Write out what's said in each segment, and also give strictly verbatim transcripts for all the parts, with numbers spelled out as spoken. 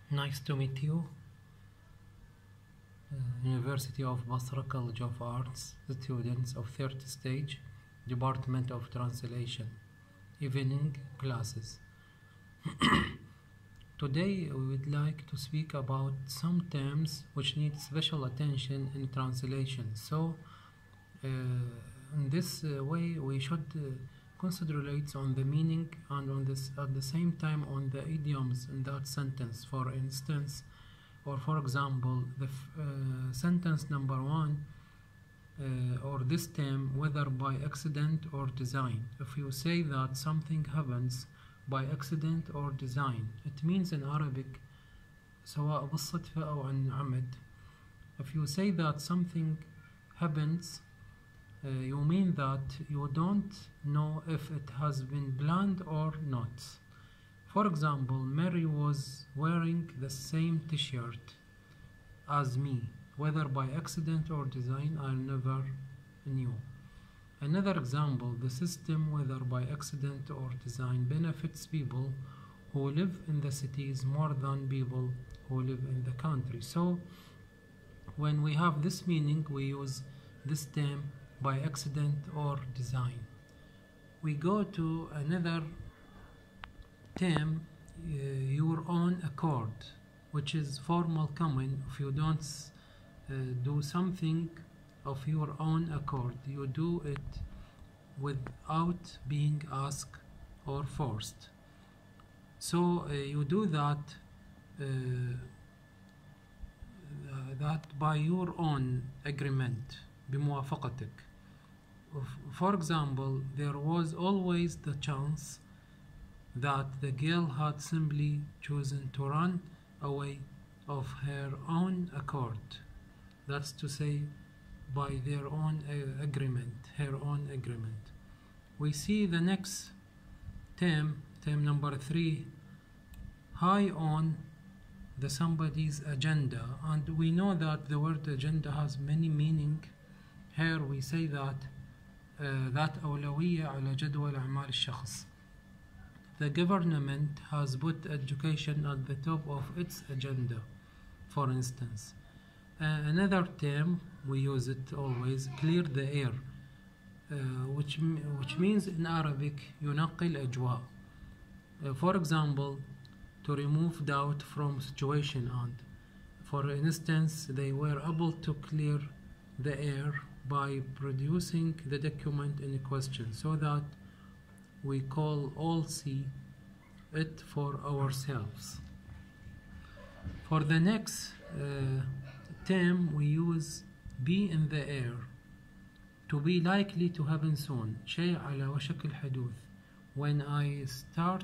Nice to meet you. Uh, University of Basrah College of Arts, students of third stage, Department of Translation, evening classes. Today we would like to speak about some terms which need special attention in translation. So uh, in this uh, way we should uh, concentrate on the meaning and on this at the same time on the idioms in that sentence. For instance, or for example, the uh, sentence number one uh, or this term, whether by accident or design. If you say that something happens by accident or design, it means in Arabic سواء بالصدفة أو عن عمد. If you say that something happens, uh, you mean that you don't know if it has been planned or not. For example, Mary was wearing the same t-shirt as me. Whether by accident or design, I never knew. Another example, the system, whether by accident or design, benefits people who live in the cities more than people who live in the country. So, when we have this meaning, we use this term by accident or design. We go to another term, uh, your own accord, which is formal common. If you don't uh, do something of your own accord, you do it without being asked or forced. So uh, you do that uh, that by your own agreement, بموافقتك. For example, there was always the chance that the girl had simply chosen to run away of her own accord. That's to say, by their own uh, agreement, her own agreement. We see the next term, term number three, high on the somebody's agenda, and we know that the word agenda has many meaning. Here we say that uh, that أولوية على جدول أعمال الشخص. The government has put education at the top of its agenda, for instance. Uh, another term, we use it always, clear the air, uh, which, which means in Arabic, ينقي الأجواء. Uh, for example, to remove doubt from situation, and for instance, they were able to clear the air by producing the document in question, so that we call all see it for ourselves. For the next uh, term, we use be in the air, to be likely to happen soon, شيء على وشك الحدوث. When I start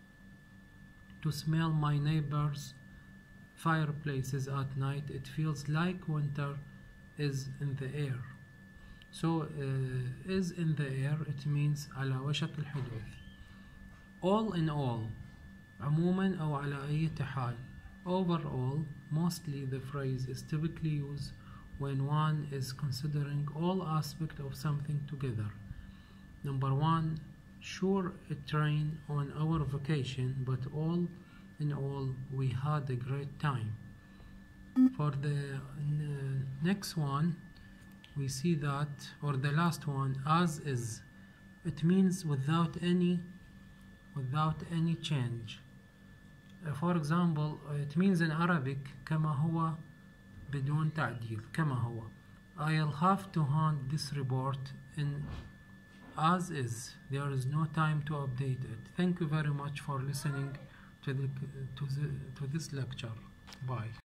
to smell my neighbors' fireplaces at night, it feels like winter is in the air. So uh, is in the air, it means على وشك الحدوث. All in all, عموما أو على أي حال. Overall, mostly the phrase is typically used when one is considering all aspects of something together. Number one, sure it rained on our vacation, but all in all we had a great time. For the uh, next one, we see that, or the last one, as is. It means without any without any change. Uh, for example, uh, it means in Arabic كما هو بدون تعديل. كما هو. I'll have to hand this report in as is. There is no time to update it. Thank you very much for listening to the, to the, to this lecture. Bye.